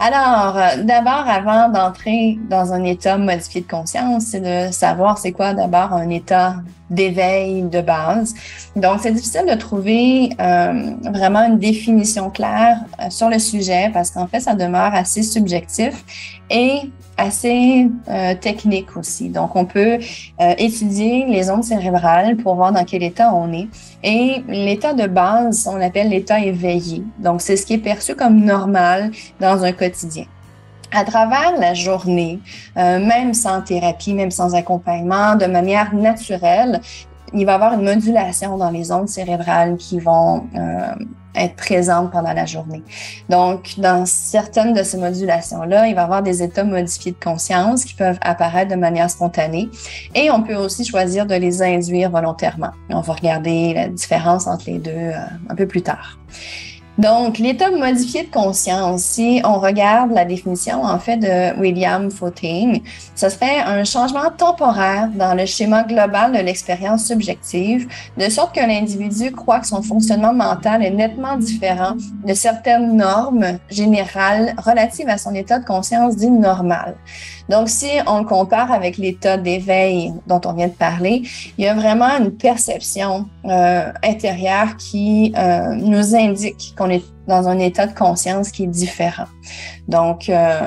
Alors, d'abord, avant d'entrer dans un état modifié de conscience, c'est de savoir c'est quoi d'abord un état d'éveil de base. Donc, c'est difficile de trouver vraiment une définition claire sur le sujet parce qu'en fait, ça demeure assez subjectif et assez technique aussi. Donc, on peut étudier les ondes cérébrales pour voir dans quel état on est. Et l'état de base, on l'appelle l'état éveillé. Donc, c'est ce qui est perçu comme normal dans un quotidien. À travers la journée, même sans thérapie, même sans accompagnement, de manière naturelle, il va y avoir une modulation dans les ondes cérébrales qui vont être présentes pendant la journée. Donc, dans certaines de ces modulations-là, il va y avoir des états modifiés de conscience qui peuvent apparaître de manière spontanée et on peut aussi choisir de les induire volontairement. On va regarder la différence entre les deux un peu plus tard. Donc, l'état modifié de conscience, si on regarde la définition en fait de William Footing, ça serait un changement temporaire dans le schéma global de l'expérience subjective, de sorte que l'individu croit que son fonctionnement mental est nettement différent de certaines normes générales relatives à son état de conscience dit normal. Donc, si on le compare avec l'état d'éveil dont on vient de parler, il y a vraiment une perception intérieure qui nous indique qu'on est dans un état de conscience qui est différent. Donc,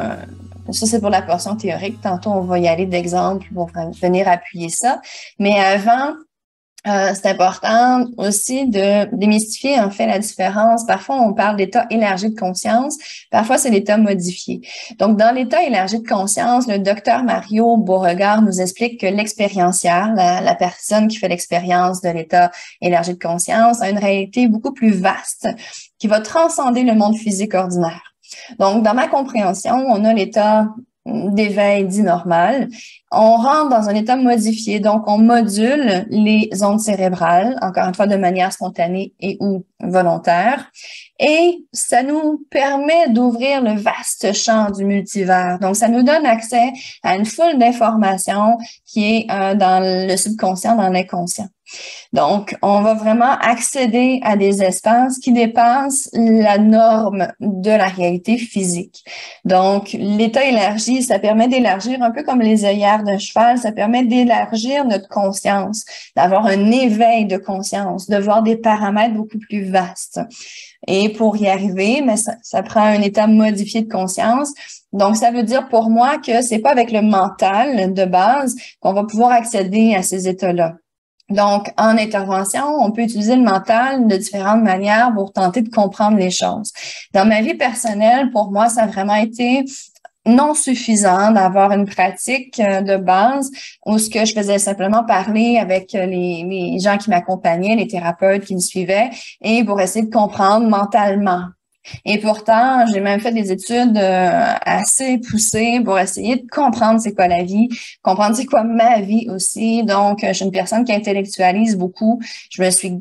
ça, c'est pour la portion théorique. Tantôt, on va y aller d'exemples pour venir appuyer ça. Mais avant, c'est important aussi de démystifier en fait la différence. Parfois, on parle d'état élargi de conscience, parfois c'est l'état modifié. Donc, dans l'état élargi de conscience, le docteur Mario Beauregard nous explique que l'expériencière, la personne qui fait l'expérience de l'état élargi de conscience, a une réalité beaucoup plus vaste qui va transcender le monde physique ordinaire. Donc, dans ma compréhension, on a l'état d'éveil dit normal. On rentre dans un état modifié, donc on module les ondes cérébrales, encore une fois de manière spontanée et ou volontaire, et ça nous permet d'ouvrir le vaste champ du multivers. Donc, ça nous donne accès à une foule d'informations qui est dans le subconscient, dans l'inconscient. Donc, on va vraiment accéder à des espaces qui dépassent la norme de la réalité physique. Donc, l'état élargi, ça permet d'élargir un peu comme les œillères d'un cheval, ça permet d'élargir notre conscience, d'avoir un éveil de conscience, de voir des paramètres beaucoup plus vastes. Et pour y arriver, mais ça prend un état modifié de conscience. Donc, ça veut dire pour moi que c'est pas avec le mental de base qu'on va pouvoir accéder à ces états-là. Donc, en intervention, on peut utiliser le mental de différentes manières pour tenter de comprendre les choses. Dans ma vie personnelle, pour moi, ça a vraiment été non suffisant d'avoir une pratique de base où ce que je faisais simplement parler avec les gens qui m'accompagnaient, les thérapeutes qui me suivaient, et pour essayer de comprendre mentalement. Et pourtant, j'ai même fait des études assez poussées pour essayer de comprendre c'est quoi la vie, comprendre c'est quoi ma vie aussi. Donc, je suis une personne qui intellectualise beaucoup. Je me suis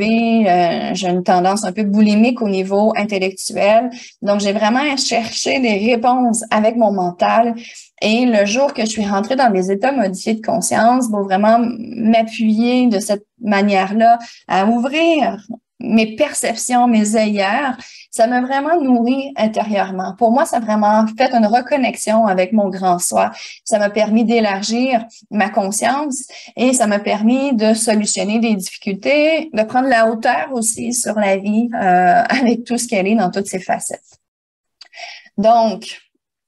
gavée, j'ai une tendance un peu boulimique au niveau intellectuel. Donc, j'ai vraiment cherché des réponses avec mon mental. Et le jour que je suis rentrée dans les états modifiés de conscience, pour vraiment m'appuyer de cette manière-là à ouvrir mes perceptions, mes œillères, ça m'a vraiment nourri intérieurement. Pour moi, ça a vraiment fait une reconnexion avec mon grand soi. Ça m'a permis d'élargir ma conscience et ça m'a permis de solutionner des difficultés, de prendre la hauteur aussi sur la vie avec tout ce qu'elle est dans toutes ses facettes. Donc,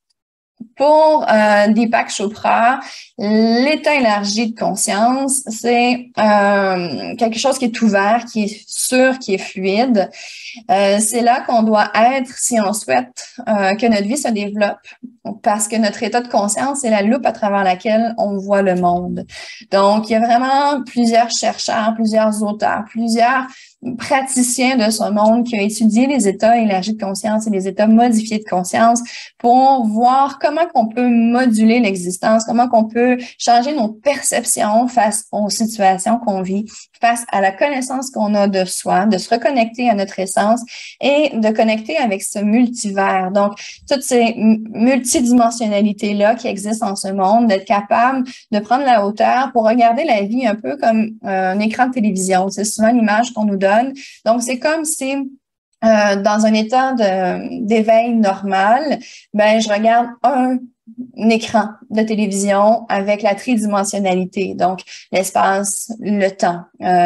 pour Deepak Chopra, l'état élargi de conscience, c'est quelque chose qui est ouvert, qui est sûr, qui est fluide. C'est là qu'on doit être si on souhaite que notre vie se développe, parce que notre état de conscience, c'est la loupe à travers laquelle on voit le monde. Donc, il y a vraiment plusieurs chercheurs, plusieurs auteurs, plusieurs praticiens de ce monde qui ont étudié les états élargis de conscience et les états modifiés de conscience pour voir comment qu'on peut moduler l'existence, comment qu'on peut changer nos perceptions face aux situations qu'on vit, face à la connaissance qu'on a de soi, de se reconnecter à notre essence et de connecter avec ce multivers. Donc, toutes ces multidimensionnalités-là qui existent en ce monde, d'être capable de prendre la hauteur pour regarder la vie un peu comme un écran de télévision. C'est souvent l'image qu'on nous donne. Donc, c'est comme si dans un état d'éveil normal, ben je regarde un écran de télévision avec la tridimensionnalité, donc l'espace, le temps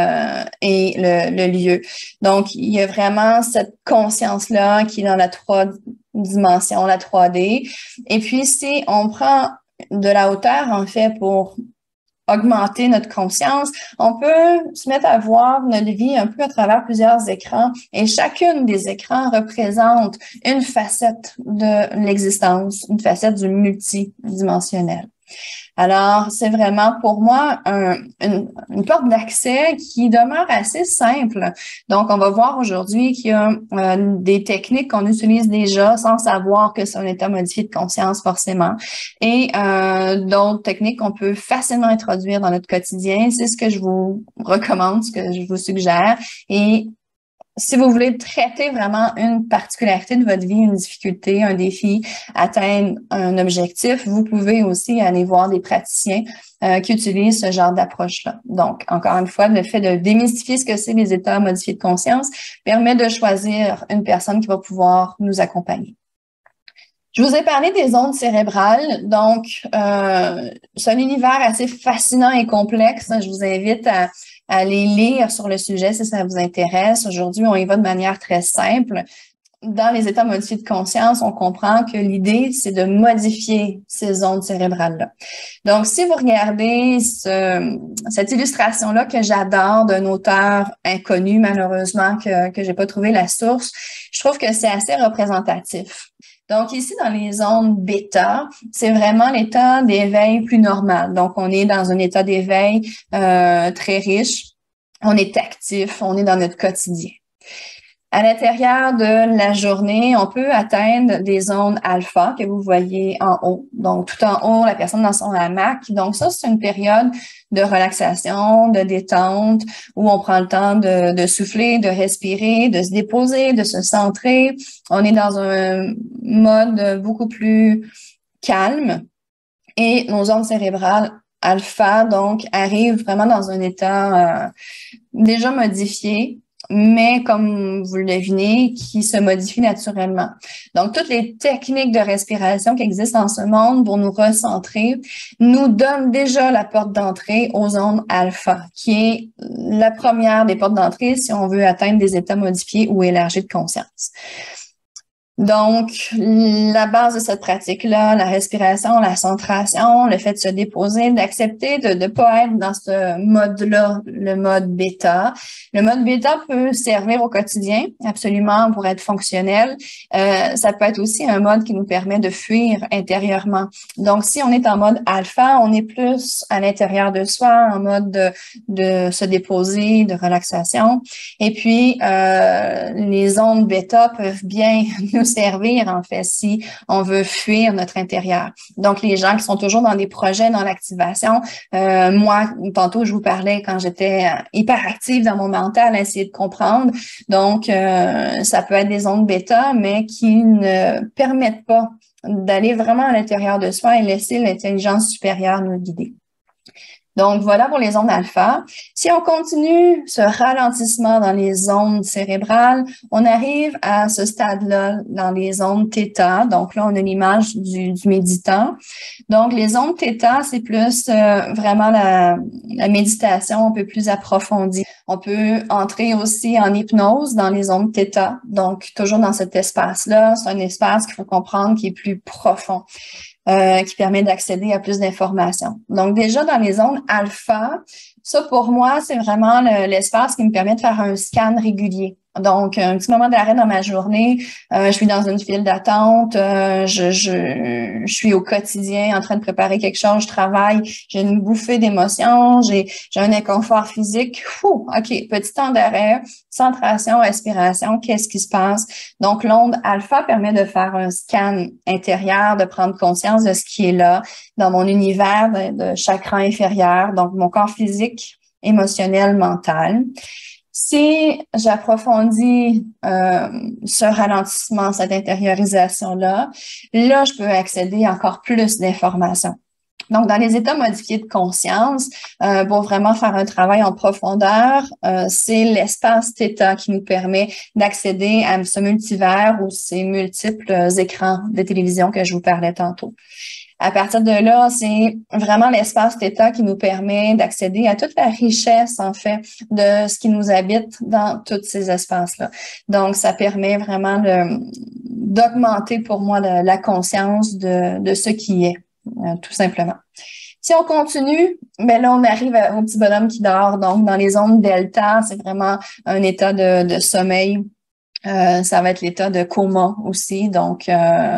et le lieu. Donc, il y a vraiment cette conscience-là qui est dans la 3 dimensions, la 3D. Et puis, si on prend de la hauteur, en fait, pour augmenter notre conscience, on peut se mettre à voir notre vie un peu à travers plusieurs écrans et chacune des écrans représente une facette de l'existence, une facette du multidimensionnel. Alors, c'est vraiment pour moi une porte d'accès qui demeure assez simple. Donc, on va voir aujourd'hui qu'il y a des techniques qu'on utilise déjà sans savoir que c'est un état modifié de conscience forcément et d'autres techniques qu'on peut facilement introduire dans notre quotidien. C'est ce que je vous recommande, ce que je vous suggère. Et si vous voulez traiter vraiment une particularité de votre vie, une difficulté, un défi, atteindre un objectif, vous pouvez aussi aller voir des praticiens qui utilisent ce genre d'approche-là. Donc, encore une fois, le fait de démystifier ce que c'est les états modifiés de conscience permet de choisir une personne qui va pouvoir nous accompagner. Je vous ai parlé des ondes cérébrales, donc c'est un univers assez fascinant et complexe. Je vous invite à aller lire sur le sujet si ça vous intéresse. Aujourd'hui, on y va de manière très simple. Dans les états modifiés de conscience, on comprend que l'idée, c'est de modifier ces ondes cérébrales-là. Donc, si vous regardez cette illustration-là que j'adore d'un auteur inconnu, malheureusement, que j'ai pas trouvé la source, je trouve que c'est assez représentatif. Donc, ici, dans les ondes bêta, c'est vraiment l'état d'éveil plus normal. Donc, on est dans un état d'éveil très riche. On est actif, on est dans notre quotidien. À l'intérieur de la journée, on peut atteindre des ondes alpha que vous voyez en haut. Donc, tout en haut, la personne dans son hamac. Donc, ça, c'est une période de relaxation, de détente, où on prend le temps de souffler, de respirer, de se déposer, de se centrer. On est dans un mode beaucoup plus calme. Et nos ondes cérébrales alpha, donc, arrivent vraiment dans un état déjà modifié, mais comme vous le devinez, qui se modifie naturellement. Donc, toutes les techniques de respiration qui existent en ce monde pour nous recentrer nous donnent déjà la porte d'entrée aux ondes alpha, qui est la première des portes d'entrée si on veut atteindre des états modifiés ou élargis de conscience. Donc, la base de cette pratique-là, la respiration, la centration, le fait de se déposer, d'accepter de ne pas être dans ce mode-là, le mode bêta. Le mode bêta peut servir au quotidien, absolument, pour être fonctionnel. Ça peut être aussi un mode qui nous permet de fuir intérieurement. Donc, si on est en mode alpha, on est plus à l'intérieur de soi, en mode de se déposer, de relaxation. Et puis, les ondes bêta peuvent bien nous servir, en fait, si on veut fuir notre intérieur. Donc, les gens qui sont toujours dans des projets, dans l'activation, moi, tantôt, je vous parlais quand j'étais hyperactive dans mon mental, à essayer de comprendre. Donc, ça peut être des ondes bêta, mais qui ne permettent pas d'aller vraiment à l'intérieur de soi et laisser l'intelligence supérieure nous guider. Donc, voilà pour les ondes alpha. Si on continue ce ralentissement dans les ondes cérébrales, on arrive à ce stade-là dans les ondes θ. Donc là, on a l'image du méditant. Donc, les ondes θ, c'est plus vraiment la méditation un peu plus approfondie. On peut entrer aussi en hypnose dans les ondes θ. Donc, toujours dans cet espace-là, c'est un espace qu'il faut comprendre qui est plus profond. Qui permet d'accéder à plus d'informations. Donc, déjà, dans les ondes alpha, ça, pour moi, c'est vraiment l'espace qui me permet de faire un scan régulier. Donc, un petit moment d'arrêt dans ma journée, je suis dans une file d'attente, je suis au quotidien en train de préparer quelque chose, je travaille, j'ai une bouffée d'émotions, j'ai un inconfort physique. OK, petit temps d'arrêt, centration, respiration, qu'est-ce qui se passe? Donc, l'onde alpha permet de faire un scan intérieur, de prendre conscience de ce qui est là dans mon univers de chakra inférieur, donc mon corps physique, émotionnel, mental. Si j'approfondis ce ralentissement, cette intériorisation-là, là, je peux accéder à encore plus d'informations. Donc, dans les états modifiés de conscience, pour vraiment faire un travail en profondeur, c'est l'espace θ qui nous permet d'accéder à ce multivers ou ces multiples écrans de télévision que je vous parlais tantôt. À partir de là, c'est vraiment l'espace θ qui nous permet d'accéder à toute la richesse, en fait, de ce qui nous habite dans tous ces espaces-là. Donc, ça permet vraiment d'augmenter pour moi la conscience de ce qui est, tout simplement. Si on continue, ben là, on arrive au petit bonhomme qui dort. Donc, dans les zones delta, c'est vraiment un état de sommeil. Ça va être l'état de coma aussi. Donc,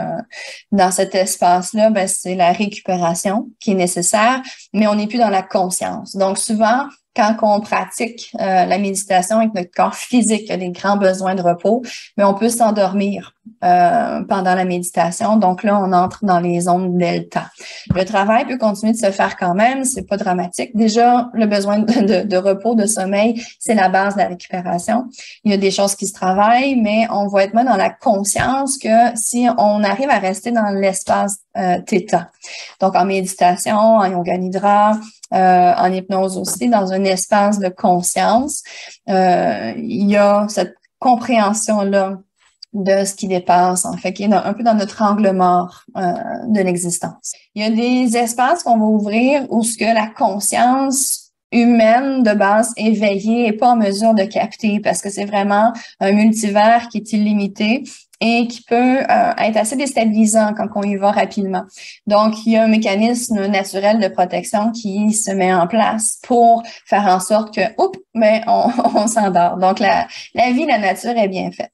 dans cet espace-là, ben, c'est la récupération qui est nécessaire, mais on n'est plus dans la conscience. Donc, souvent, quand on pratique la méditation avec notre corps physique, il y a des grands besoins de repos, mais on peut s'endormir pendant la méditation. Donc là, on entre dans les zones delta. Le travail peut continuer de se faire quand même, c'est pas dramatique. Déjà, le besoin de repos, de sommeil, c'est la base de la récupération. Il y a des choses qui se travaillent, mais on va être moins dans la conscience que si on arrive à rester dans l'espace θ. Donc, en méditation, en yoga nidra, en hypnose aussi, dans un espace de conscience, il y a cette compréhension-là de ce qui dépasse, en fait, qui est un peu dans notre angle mort de l'existence. Il y a des espaces qu'on va ouvrir où ce que la conscience humaine de base éveillée n'est pas en mesure de capter parce que c'est vraiment un multivers qui est illimité et qui peut être assez déstabilisant quand on y va rapidement. Donc, il y a un mécanisme naturel de protection qui se met en place pour faire en sorte que, mais on s'endort. Donc, la vie, la nature est bien faite.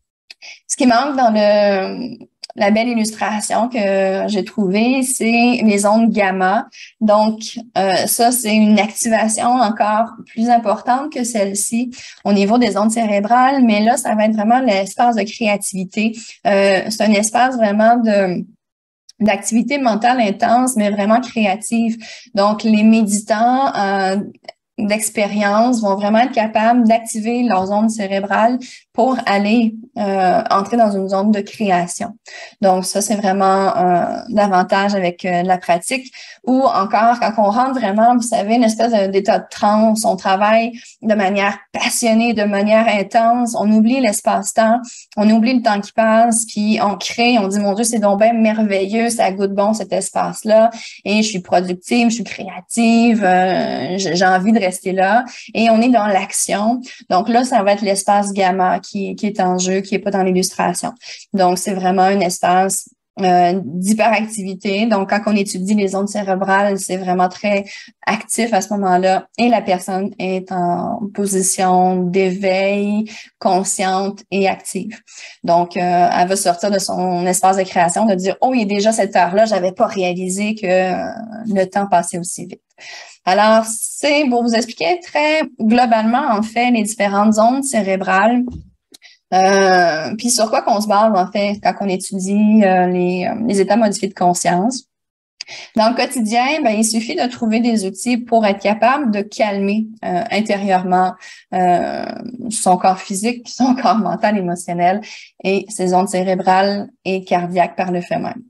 Ce qui manque dans la belle illustration que j'ai trouvée, c'est les ondes gamma. Donc, ça, c'est une activation encore plus importante que celle-ci au niveau des ondes cérébrales, mais là, ça va être vraiment l'espace de créativité. C'est un espace vraiment d'activité mentale intense, mais vraiment créative. Donc, les méditants d'expérience vont vraiment être capables d'activer leurs ondes cérébrales pour aller entrer dans une zone de création. Donc, ça, c'est vraiment l'avantage avec la pratique. Ou encore, quand on rentre vraiment, vous savez, une espèce d'état de transe, on travaille de manière passionnée, de manière intense, on oublie l'espace-temps, on oublie le temps qui passe, puis on crée, on dit, mon Dieu, c'est donc bien merveilleux, ça goûte bon cet espace-là, et je suis productive, je suis créative, j'ai envie de rester là, et on est dans l'action. Donc là, ça va être l'espace gamma qui est en jeu, qui est pas dans l'illustration. Donc, c'est vraiment un espace d'hyperactivité. Donc, quand on étudie les ondes cérébrales, c'est vraiment très actif à ce moment-là et la personne est en position d'éveil, consciente et active. Donc, elle va sortir de son espace de création, de dire « Oh, il est déjà cette heure-là, j'avais pas réalisé que le temps passait aussi vite. » Alors, c'est pour vous expliquer très globalement, en fait, les différentes zones cérébrales. Puis sur quoi qu'on se base, en fait, quand on étudie les états modifiés de conscience. Dans le quotidien, ben, il suffit de trouver des outils pour être capable de calmer intérieurement son corps physique, son corps mental, émotionnel et ses ondes cérébrales et cardiaques par le fait même.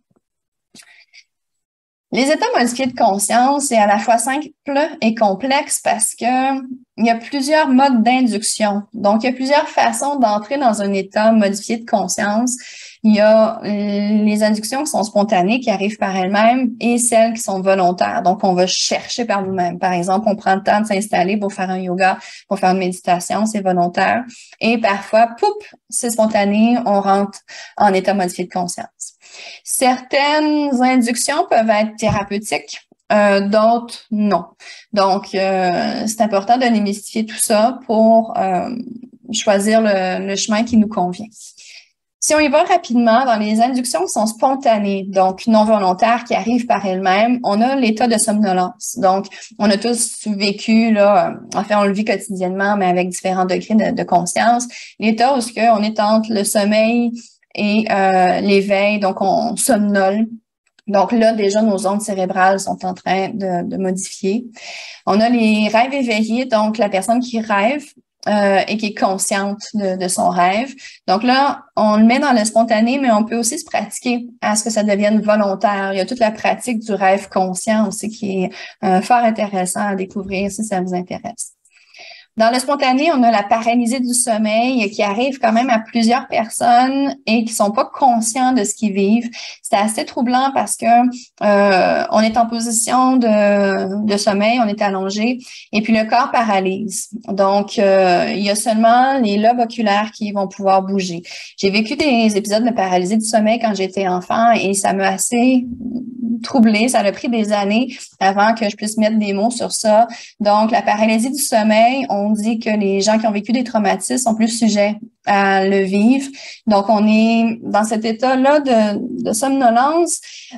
Les états modifiés de conscience, c'est à la fois simple et complexe parce que il y a plusieurs modes d'induction. Donc, il y a plusieurs façons d'entrer dans un état modifié de conscience. Il y a les inductions qui sont spontanées, qui arrivent par elles-mêmes, et celles qui sont volontaires. Donc, on va chercher par nous-mêmes. Par exemple, on prend le temps de s'installer pour faire un yoga, pour faire une méditation, c'est volontaire. Et parfois, poup, c'est spontané, on rentre en état modifié de conscience. Certaines inductions peuvent être thérapeutiques, d'autres non. Donc, c'est important de démystifier tout ça pour choisir le chemin qui nous convient. Si on y va rapidement, dans les inductions qui sont spontanées, donc non volontaires, qui arrivent par elles-mêmes, on a l'état de somnolence. Donc, on a tous vécu, là, en fait, on le vit quotidiennement, mais avec différents degrés de conscience, l'état où on est entre le sommeil et l'éveil, donc on somnole. Donc là, déjà, nos ondes cérébrales sont en train de modifier. On a les rêves éveillés, donc la personne qui rêve et qui est consciente de son rêve. Donc là, on le met dans le spontané, mais on peut aussi se pratiquer à ce que ça devienne volontaire. Il y a toute la pratique du rêve conscient aussi qui est fort intéressant à découvrir si ça vous intéresse. Dans le spontané, on a la paralysie du sommeil qui arrive quand même à plusieurs personnes et qui sont pas conscients de ce qu'ils vivent. C'est assez troublant parce que on est en position de sommeil, on est allongé et puis le corps paralyse. Donc, il y a seulement les lobes oculaires qui vont pouvoir bouger. J'ai vécu des épisodes de paralysie du sommeil quand j'étais enfant et ça m'a assez troublée. Ça a pris des années avant que je puisse mettre des mots sur ça. Donc, la paralysie du sommeil, on dit que les gens qui ont vécu des traumatismes sont plus sujets à le vivre. Donc, on est dans cet état-là de somnolence.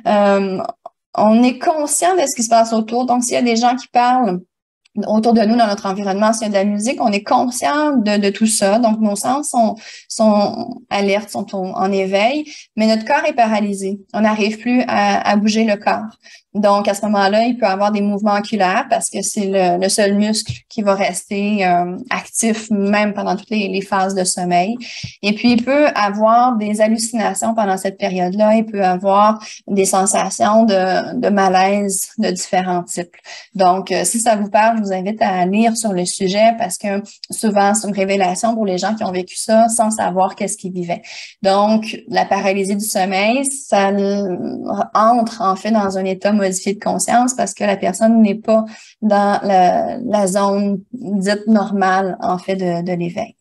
On est conscient de ce qui se passe autour. Donc, s'il y a des gens qui parlent autour de nous, dans notre environnement, s'il y a de la musique, on est conscient de tout ça. Donc, nos sens sont alertes, sont en éveil, mais notre corps est paralysé. On n'arrive plus à bouger le corps. Donc, à ce moment-là, il peut avoir des mouvements oculaires parce que c'est le seul muscle qui va rester actif même pendant toutes les phases de sommeil. Et puis, il peut avoir des hallucinations pendant cette période-là. Il peut avoir des sensations de malaise de différents types. Donc, si ça vous parle, je vous invite à lire sur le sujet parce que souvent, c'est une révélation pour les gens qui ont vécu ça sans savoir qu'est-ce qu'ils vivaient. Donc, la paralysie du sommeil, ça entre en fait dans un état modifié de conscience parce que la personne n'est pas dans la zone dite normale, en fait, de l'éveil.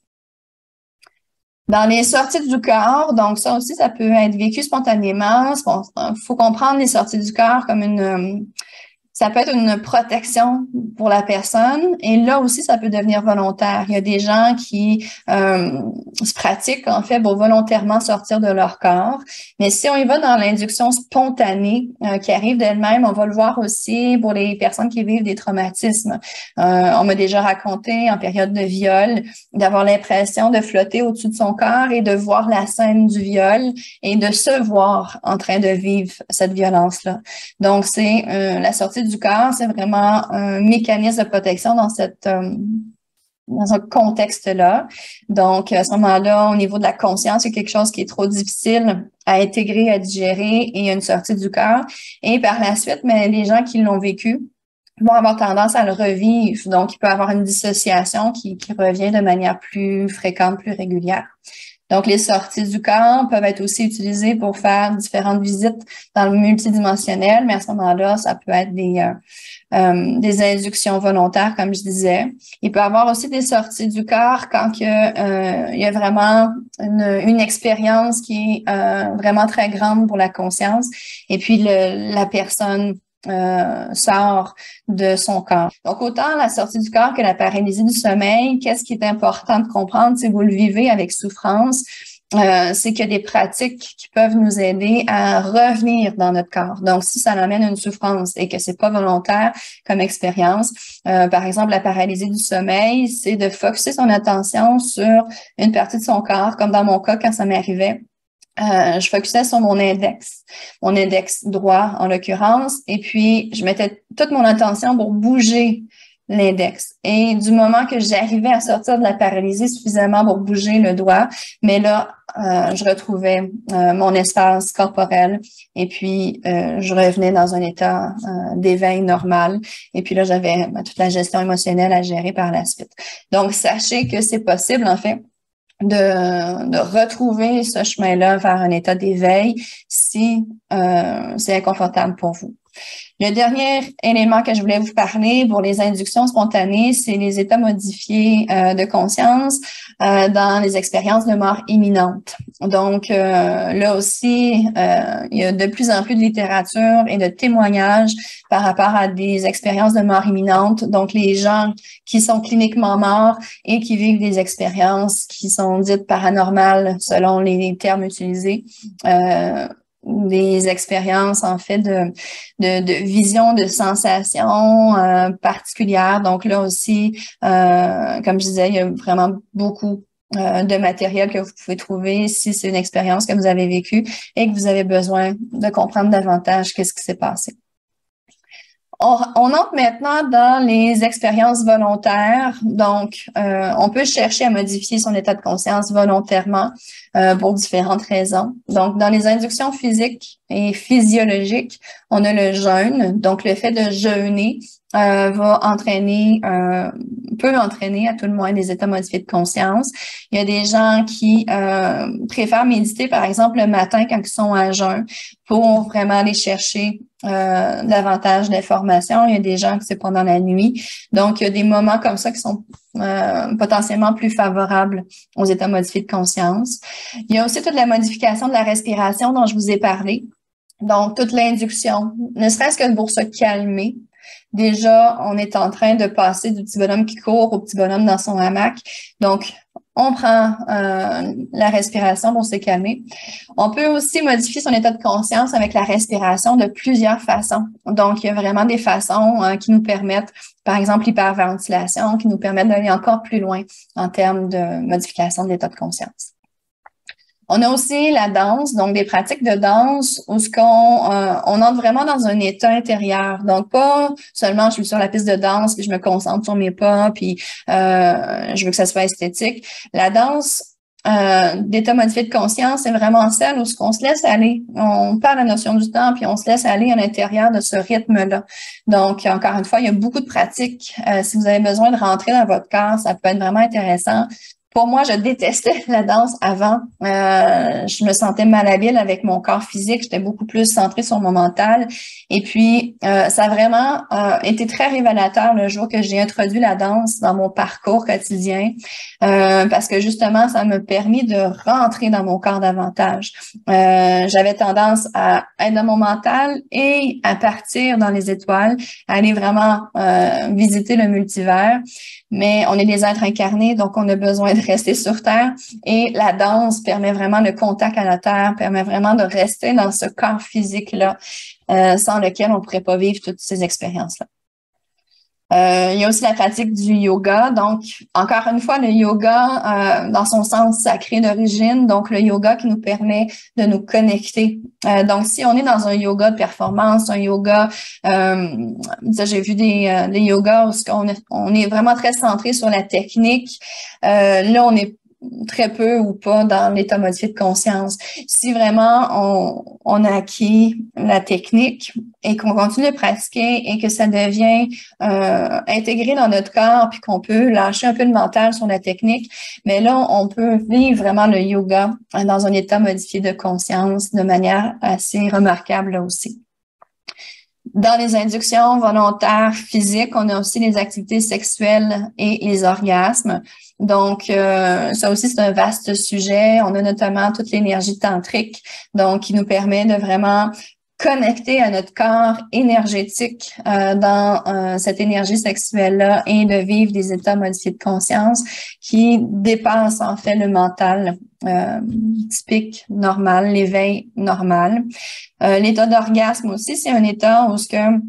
Dans les sorties du corps, donc ça aussi, ça peut être vécu spontanément. Il faut comprendre les sorties du corps comme ça peut être une protection pour la personne et là aussi, ça peut devenir volontaire. Il y a des gens qui se pratiquent, en fait, pour volontairement sortir de leur corps. Mais si on y va dans l'induction spontanée qui arrive d'elle-même, on va le voir aussi pour les personnes qui vivent des traumatismes. On m'a déjà raconté en période de viol d'avoir l'impression de flotter au-dessus de son corps et de voir la scène du viol et de se voir en train de vivre cette violence-là. Donc, c'est la sortie du corps, c'est vraiment un mécanisme de protection dans ce contexte-là. Donc, à ce moment-là, au niveau de la conscience, il y a quelque chose qui est trop difficile à intégrer, à digérer et il y a une sortie du corps. Et par la suite, mais les gens qui l'ont vécu vont avoir tendance à le revivre. Donc, il peut y avoir une dissociation qui revient de manière plus fréquente, plus régulière. Donc, les sorties du corps peuvent être aussi utilisées pour faire différentes visites dans le multidimensionnel, mais à ce moment-là, ça peut être des inductions volontaires, comme je disais. Il peut y avoir aussi des sorties du corps quand il y a vraiment une expérience qui est vraiment très grande pour la conscience et puis la personne sort de son corps. Donc, autant la sortie du corps que la paralysie du sommeil, qu'est-ce qui est important de comprendre si vous le vivez avec souffrance, c'est qu'il y a des pratiques qui peuvent nous aider à revenir dans notre corps. Donc, si ça amène une souffrance et que c'est pas volontaire comme expérience, par exemple, la paralysie du sommeil, c'est de focusser son attention sur une partie de son corps, comme dans mon cas quand ça m'arrivait. Je focusais sur mon index droit en l'occurrence, et puis je mettais toute mon attention pour bouger l'index. Et du moment que j'arrivais à sortir de la paralysie suffisamment pour bouger le doigt, mais là, je retrouvais mon espace corporel et puis je revenais dans un état d'éveil normal. Et puis là, j'avais toute la gestion émotionnelle à gérer par la suite. Donc, sachez que c'est possible, en fait, de retrouver ce chemin-là vers un état d'éveil si c'est inconfortable pour vous. Le dernier élément que je voulais vous parler pour les inductions spontanées, c'est les états modifiés de conscience dans les expériences de mort imminente. Donc, là aussi, il y a de plus en plus de littérature et de témoignages par rapport à des expériences de mort imminente. Donc, les gens qui sont cliniquement morts et qui vivent des expériences qui sont dites paranormales selon les termes utilisés, des expériences en fait de vision, de sensations particulières. Donc là aussi, comme je disais, il y a vraiment beaucoup de matériel que vous pouvez trouver si c'est une expérience que vous avez vécue et que vous avez besoin de comprendre davantage qu'est-ce qui s'est passé. On entre maintenant dans les expériences volontaires. Donc, on peut chercher à modifier son état de conscience volontairement pour différentes raisons. Donc, dans les inductions physiques et physiologiques, on a le jeûne. Donc, le fait de jeûner va entraîner, peut entraîner à tout le moins des états modifiés de conscience. Il y a des gens qui préfèrent méditer, par exemple, le matin quand ils sont à jeun pour vraiment aller chercher davantage d'informations. Il y a des gens que c'est pendant la nuit. Donc, il y a des moments comme ça qui sont potentiellement plus favorables aux états modifiés de conscience. Il y a aussi toute la modification de la respiration dont je vous ai parlé. Donc, toute l'induction, ne serait-ce que pour se calmer. Déjà, on est en train de passer du petit bonhomme qui court au petit bonhomme dans son hamac. Donc, on prend la respiration pour se calmer. On peut aussi modifier son état de conscience avec la respiration de plusieurs façons. Donc, il y a vraiment des façons qui nous permettent, par exemple, l'hyperventilation, qui nous permettent d'aller encore plus loin en termes de modification de l'état de conscience. On a aussi la danse, donc des pratiques de danse où on entre vraiment dans un état intérieur. Donc, pas seulement je suis sur la piste de danse puis je me concentre sur mes pas puis je veux que ça soit esthétique. La danse d'état modifié de conscience, c'est vraiment celle où on se laisse aller. On perd la notion du temps puis on se laisse aller à l'intérieur de ce rythme-là. Donc, encore une fois, il y a beaucoup de pratiques. Si vous avez besoin de rentrer dans votre corps, ça peut être vraiment intéressant. Pour moi, je détestais la danse avant. Je me sentais malhabile avec mon corps physique. J'étais beaucoup plus centrée sur mon mental. Et puis, ça a vraiment été très révélateur le jour que j'ai introduit la danse dans mon parcours quotidien parce que justement, ça m'a permis de rentrer dans mon corps davantage. J'avais tendance à être dans mon mental et à partir dans les étoiles, à aller vraiment visiter le multivers. Mais on est des êtres incarnés, donc on a besoin de rester sur Terre. Et la danse permet vraiment le contact à la Terre, permet vraiment de rester dans ce corps physique-là, sans lequel on ne pourrait pas vivre toutes ces expériences-là. Il y a aussi la pratique du yoga. Donc, encore une fois, le yoga dans son sens sacré d'origine, donc le yoga qui nous permet de nous connecter. Donc, si on est dans un yoga de performance, un yoga, j'ai vu des yogas où on est vraiment très centré sur la technique. Là, on est très peu ou pas dans l'état modifié de conscience. Si vraiment on a acquis la technique et qu'on continue de pratiquer et que ça devient intégré dans notre corps puis qu'on peut lâcher un peu le mental sur la technique, mais là, on peut vivre vraiment le yoga dans un état modifié de conscience de manière assez remarquable là aussi. Dans les inductions volontaires physiques, on a aussi les activités sexuelles et les orgasmes. Donc, ça aussi, c'est un vaste sujet. On a notamment toute l'énergie tantrique, donc qui nous permet de vraiment connecter à notre corps énergétique dans cette énergie sexuelle-là et de vivre des états modifiés de conscience qui dépassent en fait le mental typique, normal, l'éveil normal. L'état d'orgasme aussi, c'est un état où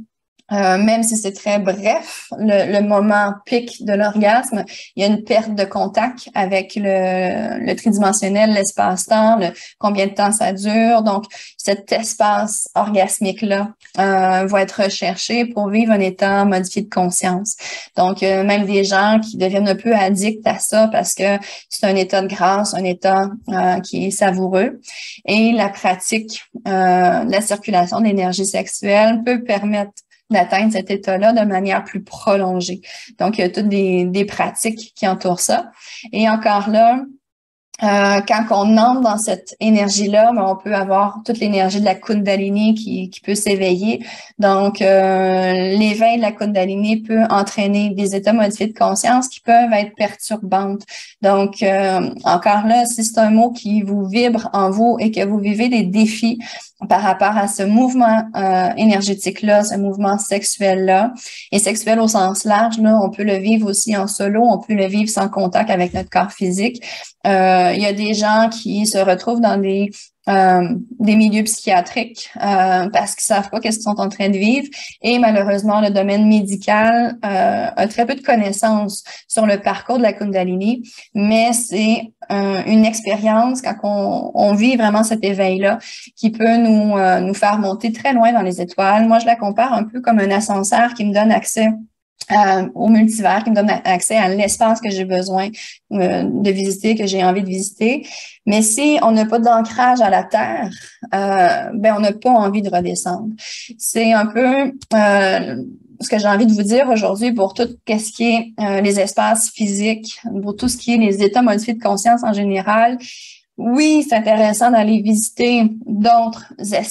même si c'est très bref, le moment pic de l'orgasme, il y a une perte de contact avec le tridimensionnel, l'espace-temps, combien de temps ça dure. Donc, cet espace orgasmique-là va être recherché pour vivre un état modifié de conscience. Donc, même des gens qui deviennent un peu addicts à ça parce que c'est un état de grâce, un état qui est savoureux. Et la pratique de la circulation de l'énergie sexuelle peut permettre d'atteindre cet état-là de manière plus prolongée. Donc, il y a toutes des pratiques qui entourent ça. Et encore là, quand on entre dans cette énergie-là, on peut avoir toute l'énergie de la Kundalini qui peut s'éveiller. Donc, l'éveil de la Kundalini peut entraîner des états modifiés de conscience qui peuvent être perturbantes. Donc, encore là, si c'est un mot qui vous vibre en vous et que vous vivez des défis par rapport à ce mouvement énergétique-là, ce mouvement sexuel-là, et sexuel au sens large, là, on peut le vivre aussi en solo, on peut le vivre sans contact avec notre corps physique. Il y a des gens qui se retrouvent dans des des milieux psychiatriques parce qu'ils savent pas qu'est-ce qu'ils sont en train de vivre. Et malheureusement, le domaine médical a très peu de connaissances sur le parcours de la Kundalini, mais c'est une expérience quand on vit vraiment cet éveil-là qui peut nous faire monter très loin dans les étoiles. Moi, je la compare un peu comme un ascenseur qui me donne accès au multivers, qui me donne accès à l'espace que j'ai besoin de visiter, que j'ai envie de visiter. Mais si on n'a pas d'ancrage à la Terre, ben on n'a pas envie de redescendre. C'est un peu ce que j'ai envie de vous dire aujourd'hui pour tout ce qui est les espaces physiques, pour tout ce qui est les états modifiés de conscience en général. Oui, c'est intéressant d'aller visiter d'autres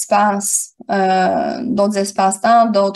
espaces-temps, d'autres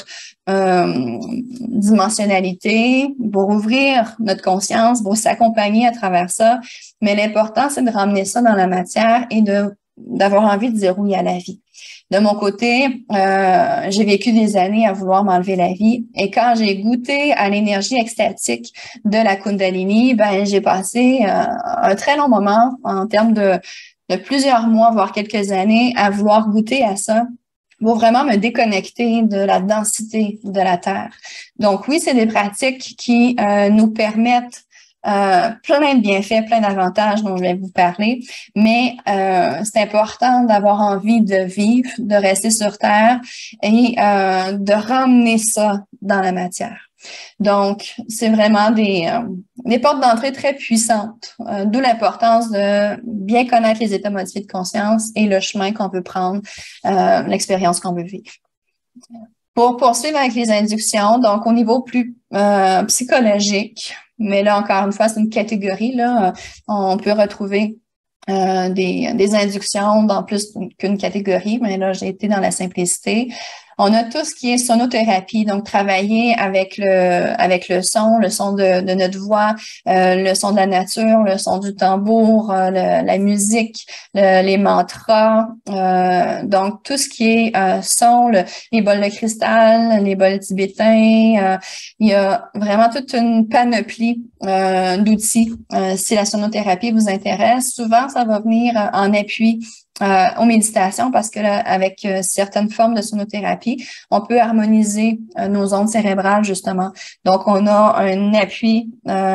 dimensionnalités pour ouvrir notre conscience, pour s'accompagner à travers ça. Mais l'important, c'est de ramener ça dans la matière et d'avoir envie de dire oui à la vie. De mon côté, j'ai vécu des années à vouloir m'enlever la vie. Et quand j'ai goûté à l'énergie extatique de la Kundalini, ben j'ai passé un très long moment en termes de plusieurs mois, voire quelques années, à vouloir goûter à ça pour vraiment me déconnecter de la densité de la Terre. Donc oui, c'est des pratiques qui nous permettent plein de bienfaits, plein d'avantages dont je vais vous parler, mais c'est important d'avoir envie de vivre, de rester sur Terre et de ramener ça dans la matière. Donc, c'est vraiment des portes d'entrée très puissantes, d'où l'importance de bien connaître les états modifiés de conscience et le chemin qu'on veut prendre, l'expérience qu'on veut vivre. Pour poursuivre avec les inductions, donc au niveau plus psychologique, mais là encore une fois, c'est une catégorie, là, on peut retrouver des inductions dans plus qu'une catégorie, mais là, j'ai été dans la simplicité. On a tout ce qui est sonothérapie, donc travailler avec le son de notre voix, le son de la nature, le son du tambour, la musique, les mantras, donc tout ce qui est son, les bols de cristal, les bols tibétains, il y a vraiment toute une panoplie d'outils. Si la sonothérapie vous intéresse, souvent ça va venir en appui aux méditations parce que là, avec certaines formes de sonothérapie, on peut harmoniser nos ondes cérébrales justement. Donc, on a un appui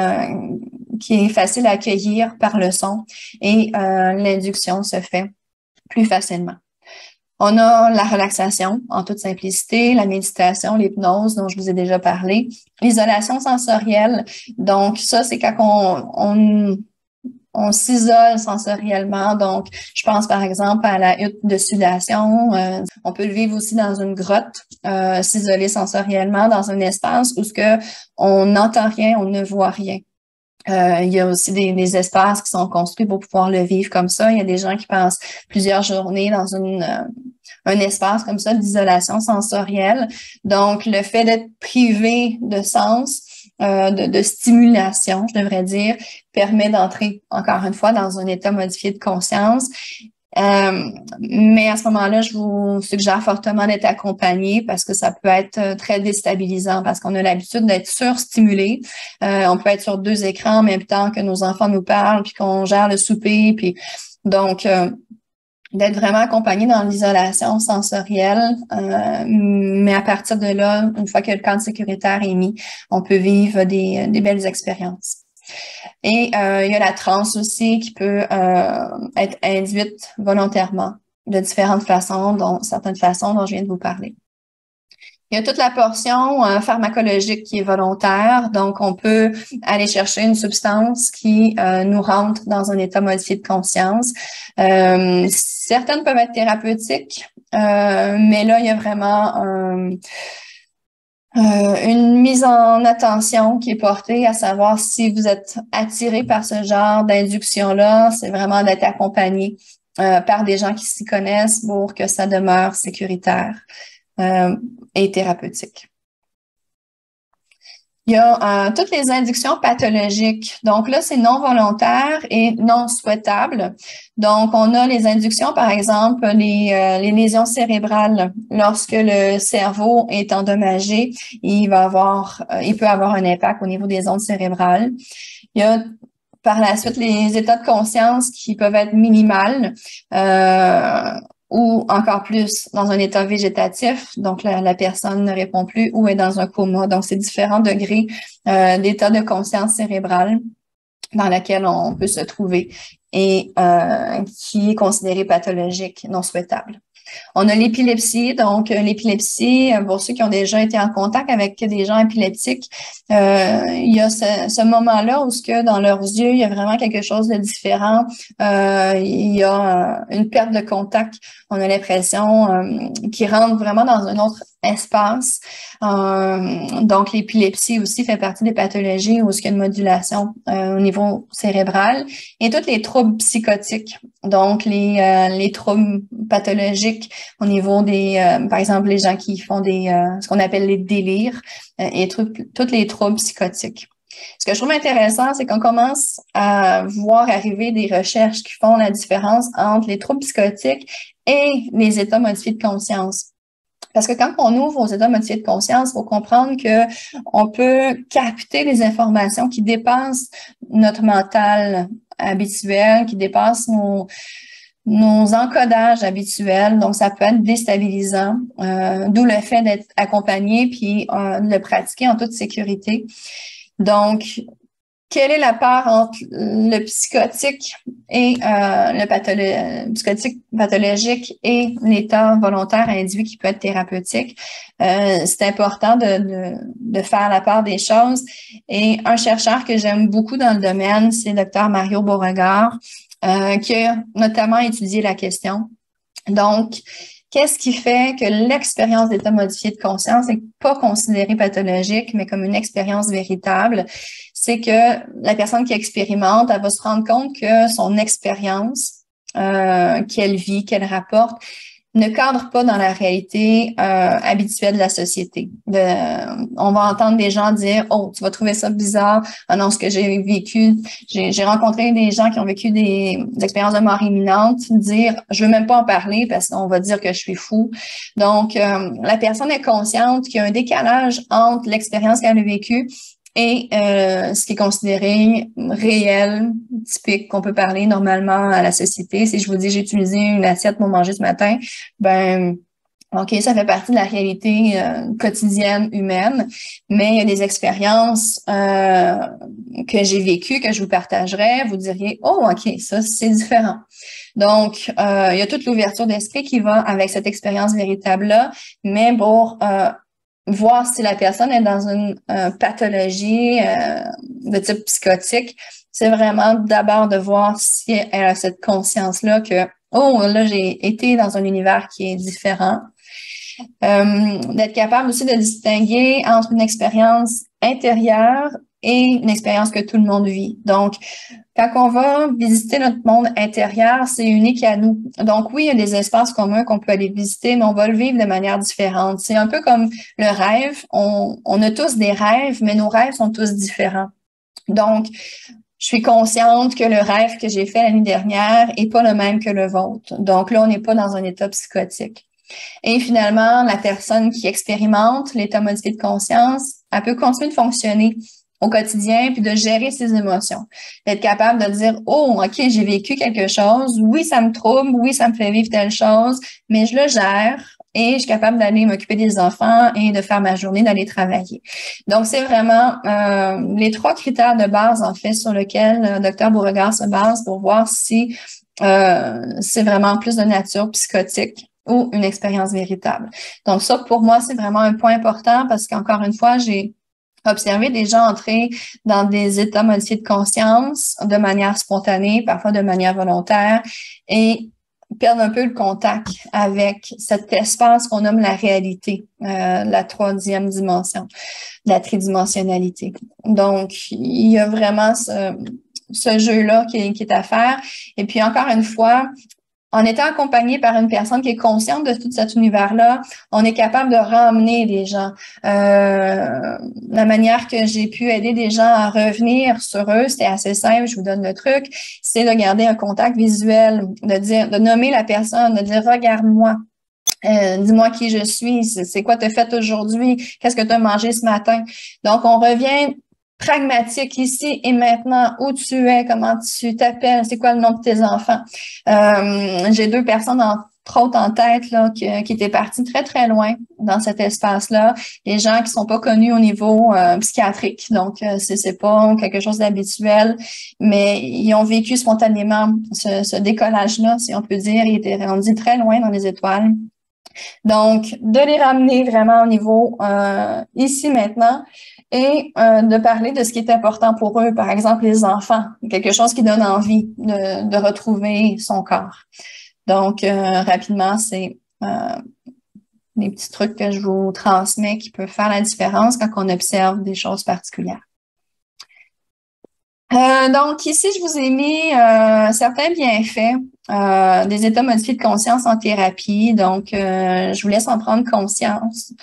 qui est facile à accueillir par le son et l'induction se fait plus facilement. On a la relaxation en toute simplicité, la méditation, l'hypnose dont je vous ai déjà parlé, l'isolation sensorielle. Donc, ça, c'est quand on s'isole sensoriellement. Donc, je pense par exemple à la hutte de sudation. On peut le vivre aussi dans une grotte, s'isoler sensoriellement dans un espace où on n'entend rien, on ne voit rien. Il y a aussi des espaces qui sont construits pour pouvoir le vivre comme ça. Il y a des gens qui passent plusieurs journées dans un espace comme ça d'isolation sensorielle. Donc, le fait d'être privé de sens, de stimulation, je devrais dire, permet d'entrer, encore une fois, dans un état modifié de conscience. Mais à ce moment-là, je vous suggère fortement d'être accompagné parce que ça peut être très déstabilisant parce qu'on a l'habitude d'être surstimulé. On peut être sur 2 écrans en même temps que nos enfants nous parlent puis qu'on gère le souper. Puis donc, d'être vraiment accompagné dans l'isolation sensorielle. Mais à partir de là, une fois que le cadre sécuritaire est mis, on peut vivre des belles expériences. Et il y a la transe aussi qui peut être induite volontairement de différentes façons, certaines façons dont je viens de vous parler. Il y a toute la portion pharmacologique qui est volontaire. Donc, on peut aller chercher une substance qui nous rentre dans un état modifié de conscience. Certaines peuvent être thérapeutiques, mais là, il y a vraiment une mise en attention qui est portée, à savoir si vous êtes attiré par ce genre d'induction-là, c'est vraiment d'être accompagné par des gens qui s'y connaissent pour que ça demeure sécuritaire et thérapeutique. Il y a toutes les inductions pathologiques. Donc là, c'est non volontaire et non souhaitable. Donc, on a les inductions, par exemple, les lésions cérébrales. Lorsque le cerveau est endommagé, il peut avoir un impact au niveau des ondes cérébrales. Il y a par la suite, les états de conscience qui peuvent être minimales ou encore plus dans un état végétatif, donc la personne ne répond plus ou est dans un coma. Donc, c'est différents degrés d'état de conscience cérébrale dans laquelle on peut se trouver et qui est considéré pathologique, non souhaitable. On a l'épilepsie, donc l'épilepsie, pour ceux qui ont déjà été en contact avec des gens épileptiques, il y a ce moment-là où ce que dans leurs yeux, il y a vraiment quelque chose de différent. Il y a une perte de contact. On a l'impression qu'ils rentrent vraiment dans un autre espace. Donc, l'épilepsie aussi fait partie des pathologies où il y a une modulation au niveau cérébral. Et tous les troubles psychotiques, donc les troubles pathologiques au niveau des, par exemple, les gens qui font ce qu'on appelle les délires et tous les troubles psychotiques. Ce que je trouve intéressant, c'est qu'on commence à voir arriver des recherches qui font la différence entre les troubles psychotiques et les états modifiés de conscience. Parce que quand on ouvre aux états modifiés de conscience, il faut comprendre que on peut capter des informations qui dépassent notre mental habituel, qui dépassent nos encodages habituels. Donc, ça peut être déstabilisant, d'où le fait d'être accompagné puis de le pratiquer en toute sécurité. Donc, quelle est la part entre le psychotique et le psychotique pathologique et l'état volontaire induit qui peut être thérapeutique? C'est important de faire la part des choses. Et un chercheur que j'aime beaucoup dans le domaine, c'est le Dr Mario Beauregard, qui a notamment étudié la question. Donc, qu'est-ce qui fait que l'expérience d'état modifié de conscience n'est pas considérée pathologique, mais comme une expérience véritable? C'est que la personne qui expérimente, elle va se rendre compte que son expérience qu'elle vit, qu'elle rapporte, ne cadre pas dans la réalité habituelle de la société. On va entendre des gens dire « Oh, tu vas trouver ça bizarre. Ah non, ce que j'ai vécu. » J'ai rencontré des gens qui ont vécu des expériences de mort imminente dire « Je veux même pas en parler parce qu'on va dire que je suis fou. » Donc, la personne est consciente qu'il y a un décalage entre l'expérience qu'elle a vécue et ce qui est considéré réel, typique, qu'on peut parler normalement à la société. Si je vous dis j'ai utilisé une assiette pour manger ce matin, ben OK, ça fait partie de la réalité quotidienne humaine, mais il y a des expériences que j'ai vécues, que je vous partagerai, vous diriez « Oh, OK, ça, c'est différent. » Donc, il y a toute l'ouverture d'esprit qui va avec cette expérience véritable-là, mais pour voir si la personne est dans une pathologie de type psychotique, c'est vraiment d'abord de voir si elle a cette conscience-là que, oh, là, j'ai été dans un univers qui est différent. D'être capable aussi de distinguer entre une expérience intérieure et une expérience que tout le monde vit. Donc, quand on va visiter notre monde intérieur, c'est unique à nous. Donc oui, il y a des espaces communs qu'on peut aller visiter, mais on va le vivre de manière différente. C'est un peu comme le rêve. On a tous des rêves, mais nos rêves sont tous différents. Donc, je suis consciente que le rêve que j'ai fait l'année dernière est pas le même que le vôtre. Donc là, on n'est pas dans un état psychotique. Et finalement, la personne qui expérimente l'état modifié de conscience, elle peut continuer de fonctionner au quotidien, puis de gérer ses émotions. D'être capable de dire, oh, OK, j'ai vécu quelque chose, oui, ça me trouble, oui, ça me fait vivre telle chose, mais je le gère et je suis capable d'aller m'occuper des enfants et de faire ma journée, d'aller travailler. Donc, c'est vraiment les 3 critères de base, en fait, sur lesquels Dr Beauregard se base pour voir si c'est vraiment plus de nature psychotique ou une expérience véritable. Donc, ça, pour moi, c'est vraiment un point important parce qu'encore une fois, j'ai observé des gens entrer dans des états modifiés de conscience de manière spontanée, parfois de manière volontaire, et perdre un peu le contact avec cet espace qu'on nomme la réalité, la 3e dimension, la tridimensionnalité. Donc, il y a vraiment ce jeu-là qui est à faire. Et puis, encore une fois, en étant accompagné par une personne qui est consciente de tout cet univers-là, on est capable de ramener les gens. La manière que j'ai pu aider des gens à revenir sur eux, c'était assez simple, je vous donne le truc, c'est de garder un contact visuel, de nommer la personne, de dire « Regarde-moi ». Dis-moi qui je suis, c'est quoi tu as fait aujourd'hui, qu'est-ce que tu as mangé ce matin. Donc, on revient pragmatique ici et maintenant, où tu es, comment tu t'appelles, c'est quoi le nom de tes enfants. J'ai 2 personnes entre autres en tête là, qui étaient parties très, très loin dans cet espace-là. Des gens qui sont pas connus au niveau psychiatrique. Donc, c'est pas quelque chose d'habituel, mais ils ont vécu spontanément ce décollage-là, si on peut dire. Ils étaient rendus très loin dans les étoiles. Donc, de les ramener vraiment au niveau ici maintenant et de parler de ce qui est important pour eux, par exemple les enfants, quelque chose qui donne envie de retrouver son corps. Donc, rapidement, c'est des petits trucs que je vous transmets qui peuvent faire la différence quand on observe des choses particulières. Donc, ici, je vous ai mis certains bienfaits des états modifiés de conscience en thérapie. Donc, je vous laisse en prendre conscience,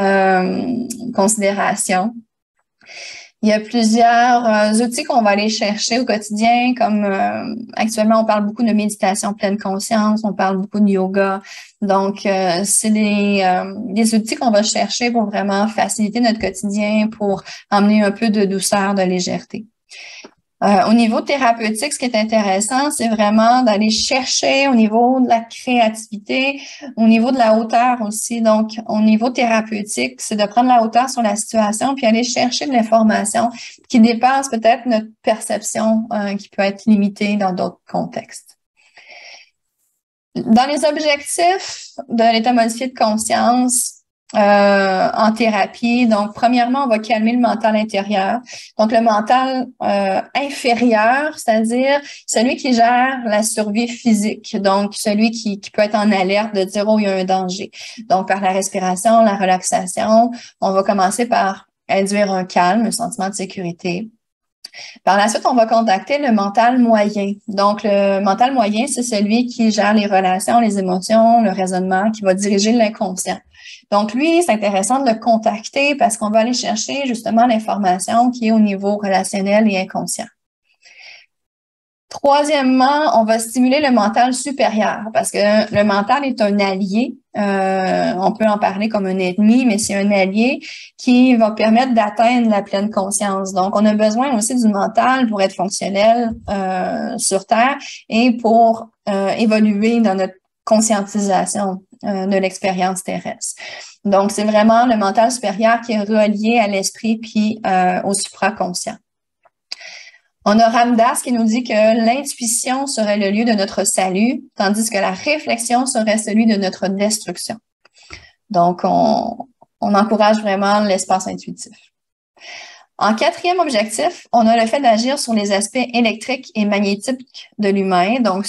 considération. Il y a plusieurs outils qu'on va aller chercher au quotidien, comme actuellement, on parle beaucoup de méditation pleine conscience, on parle beaucoup de yoga. Donc, c'est des outils qu'on va chercher pour vraiment faciliter notre quotidien, pour emmener un peu de douceur, de légèreté. Au niveau thérapeutique, ce qui est intéressant, c'est vraiment d'aller chercher au niveau de la créativité, au niveau de la hauteur aussi. Donc, au niveau thérapeutique, c'est de prendre la hauteur sur la situation puis aller chercher de l'information qui dépasse peut-être notre perception qui peut être limitée dans d'autres contextes. Dans les objectifs de l'état modifié de conscience, en thérapie. Donc, premièrement, on va calmer le mental intérieur. Donc, le mental inférieur, c'est-à-dire celui qui gère la survie physique. Donc, celui qui peut être en alerte de dire, oh, il y a un danger. Donc, par la respiration, la relaxation, on va commencer par induire un calme, un sentiment de sécurité. Par la suite, on va contacter le mental moyen. Donc, le mental moyen, c'est celui qui gère les relations, les émotions, le raisonnement, qui va diriger l'inconscient. Donc, lui, c'est intéressant de le contacter parce qu'on va aller chercher justement l'information qui est au niveau relationnel et inconscient. Troisièmement, on va stimuler le mental supérieur parce que le mental est un allié. On peut en parler comme un ennemi, mais c'est un allié qui va permettre d'atteindre la pleine conscience. Donc, on a besoin aussi du mental pour être fonctionnel sur Terre et pour évoluer dans notre conscientisation de l'expérience terrestre. Donc, c'est vraiment le mental supérieur qui est relié à l'esprit puis au supraconscient. On a Ramdas qui nous dit que l'intuition serait le lieu de notre salut, tandis que la réflexion serait celui de notre destruction. Donc, on encourage vraiment l'espace intuitif. En 4e objectif, on a le fait d'agir sur les aspects électriques et magnétiques de l'humain. Donc,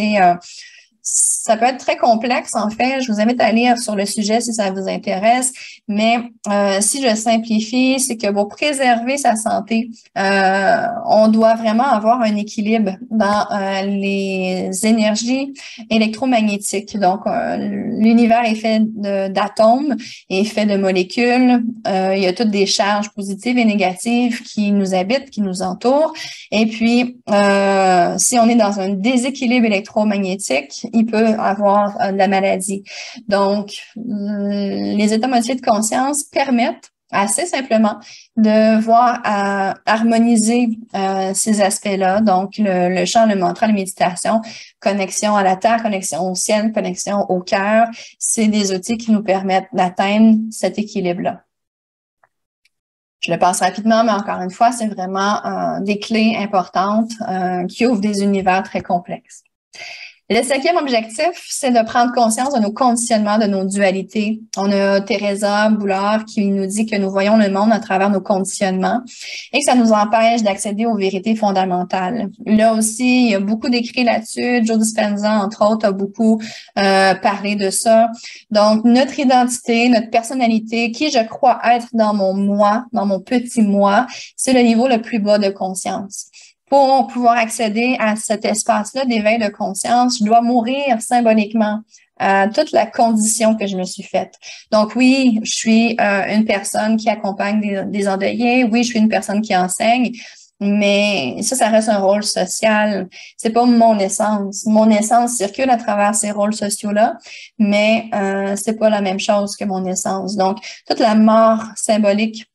ça peut être très complexe, en fait. Je vous invite à lire sur le sujet si ça vous intéresse. Mais si je simplifie, c'est que pour préserver sa santé, on doit vraiment avoir un équilibre dans les énergies électromagnétiques. Donc, l'univers est fait d'atomes, est fait de molécules. Il y a toutes des charges positives et négatives qui nous habitent, qui nous entourent. Et puis, si on est dans un déséquilibre électromagnétique, il peut avoir de la maladie. Donc, les états modifiés de conscience permettent assez simplement de voir harmoniser ces aspects-là. Donc, le chant, le mantra, la méditation, connexion à la terre, connexion au ciel, connexion au cœur, c'est des outils qui nous permettent d'atteindre cet équilibre-là. Je le passe rapidement, mais encore une fois, c'est vraiment des clés importantes qui ouvrent des univers très complexes. Le 5e objectif, c'est de prendre conscience de nos conditionnements, de nos dualités. On a Teresa Boulard qui nous dit que nous voyons le monde à travers nos conditionnements et que ça nous empêche d'accéder aux vérités fondamentales. Là aussi, il y a beaucoup d'écrits là-dessus. Joe Dispenza, entre autres, a beaucoup parlé de ça. Donc, notre identité, notre personnalité, qui je crois être dans mon moi, dans mon petit moi, c'est le niveau le plus bas de conscience. Pour pouvoir accéder à cet espace-là d'éveil de conscience, je dois mourir symboliquement à toute la condition que je me suis faite. Donc oui, je suis une personne qui accompagne des endeuillés. Oui, je suis une personne qui enseigne. Mais ça reste un rôle social. C'est pas mon essence. Mon essence circule à travers ces rôles sociaux-là, mais c'est pas la même chose que mon essence. Donc, toute la mort symbolique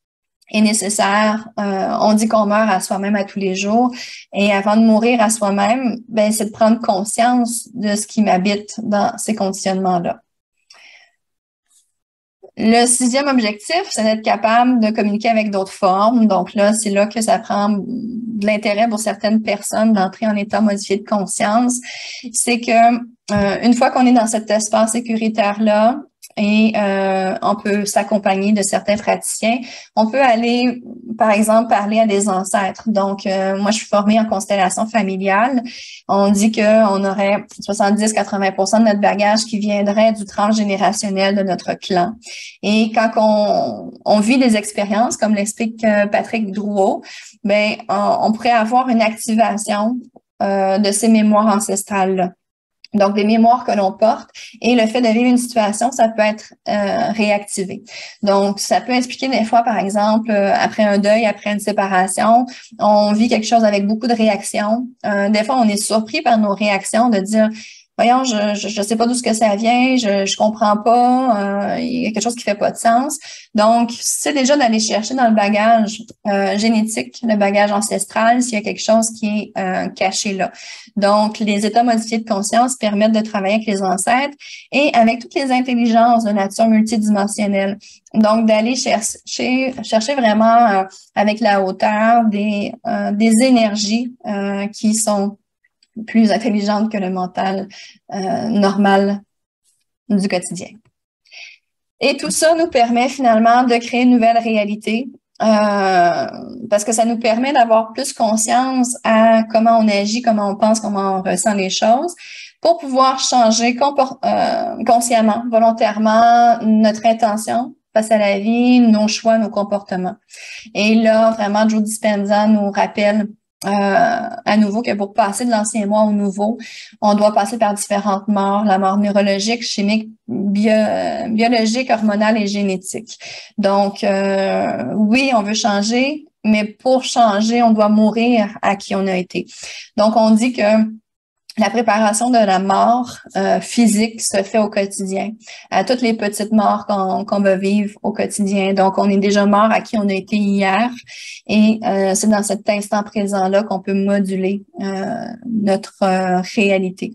est nécessaire. On dit qu'on meurt à soi-même à tous les jours. Et avant de mourir à soi-même, ben, c'est de prendre conscience de ce qui m'habite dans ces conditionnements-là. Le sixième objectif, c'est d'être capable de communiquer avec d'autres formes. Donc là, c'est là que ça prend de l'intérêt pour certaines personnes d'entrer en état modifié de conscience. C'est que une fois qu'on est dans cet espace sécuritaire-là, et on peut s'accompagner de certains praticiens. On peut aller, par exemple, parler à des ancêtres. Donc, moi, je suis formée en constellation familiale. On dit qu'on aurait 70-80% de notre bagage qui viendrait du transgénérationnel de notre clan. Et quand on vit des expériences, comme l'explique Patrick Drouot, ben, on pourrait avoir une activation de ces mémoires ancestrales-là. Donc, des mémoires que l'on porte et le fait de vivre une situation, ça peut être réactivé. Donc, ça peut expliquer des fois, par exemple, après un deuil, après une séparation, on vit quelque chose avec beaucoup de réactions. Des fois, on est surpris par nos réactions de dire, voyons, je sais pas d'où ce que ça vient, je comprends pas, il y a quelque chose qui fait pas de sens. Donc, c'est déjà d'aller chercher dans le bagage génétique, le bagage ancestral, s'il y a quelque chose qui est caché là. Donc, les états modifiés de conscience permettent de travailler avec les ancêtres et avec toutes les intelligences de nature multidimensionnelle. Donc, d'aller chercher vraiment avec la hauteur des énergies qui sont plus intelligente que le mental normal du quotidien. Et tout ça nous permet finalement de créer une nouvelle réalité parce que ça nous permet d'avoir plus conscience à comment on agit, comment on pense, comment on ressent les choses pour pouvoir changer consciemment, volontairement notre intention face à la vie, nos choix, nos comportements. Et là, vraiment, Joe Dispenza nous rappelle à nouveau que pour passer de l'ancien moi au nouveau, on doit passer par différentes morts, la mort neurologique, chimique, biologique, hormonale et génétique. Donc, oui, on veut changer, mais pour changer, on doit mourir à qui on a été. Donc, on dit que la préparation de la mort physique se fait au quotidien, à toutes les petites morts qu'on va vivre au quotidien. Donc, on est déjà mort à qui on a été hier et c'est dans cet instant présent-là qu'on peut moduler notre réalité.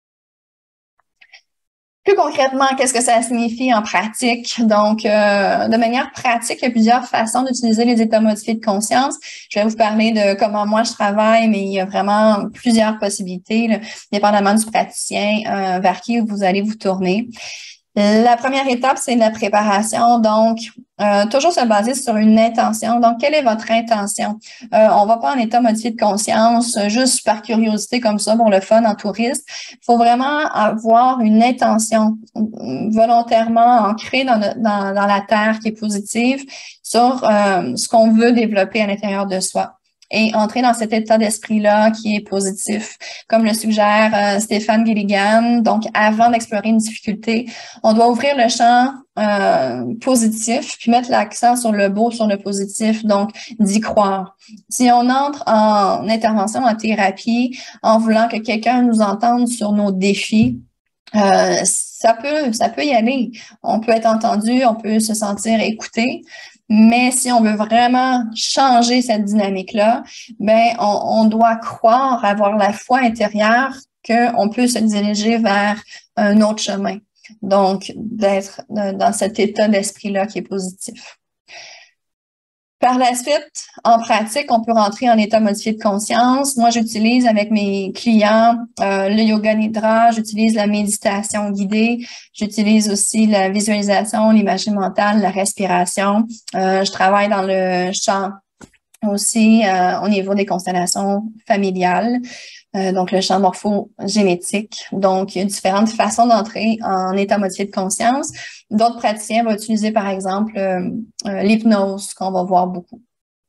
Plus concrètement, qu'est-ce que ça signifie en pratique? Donc, de manière pratique, il y a plusieurs façons d'utiliser les états modifiés de conscience. Je vais vous parler de comment moi je travaille, mais il y a vraiment plusieurs possibilités, là, dépendamment du praticien vers qui vous allez vous tourner. La première étape, c'est la préparation. Donc, toujours se baser sur une intention. Donc, quelle est votre intention? On va pas en état modifié de conscience, juste par curiosité comme ça, pour le fun, en touriste. Il faut vraiment avoir une intention volontairement ancrée dans la terre qui est positive sur ce qu'on veut développer à l'intérieur de soi. Et entrer dans cet état d'esprit-là qui est positif, comme le suggère Stéphane Gilligan. Donc, avant d'explorer une difficulté, on doit ouvrir le champ positif, puis mettre l'accent sur le beau, sur le positif, donc d'y croire. Si on entre en intervention, en thérapie, en voulant que quelqu'un nous entende sur nos défis, ça peut y aller. On peut être entendu, on peut se sentir écouté. Mais si on veut vraiment changer cette dynamique-là, ben on doit croire, avoir la foi intérieure qu'on peut se diriger vers un autre chemin. Donc, d'être dans cet état d'esprit-là qui est positif. Par la suite, en pratique, on peut rentrer en état modifié de conscience. Moi, j'utilise avec mes clients le yoga nidra, j'utilise la méditation guidée, j'utilise aussi la visualisation, l'imagerie mentale, la respiration. Je travaille dans le champ aussi au niveau des constellations familiales, donc le champ morphogénétique. Donc, il y a différentes façons d'entrer en état modifié de conscience. D'autres praticiens vont utiliser, par exemple, l'hypnose, qu'on va voir beaucoup.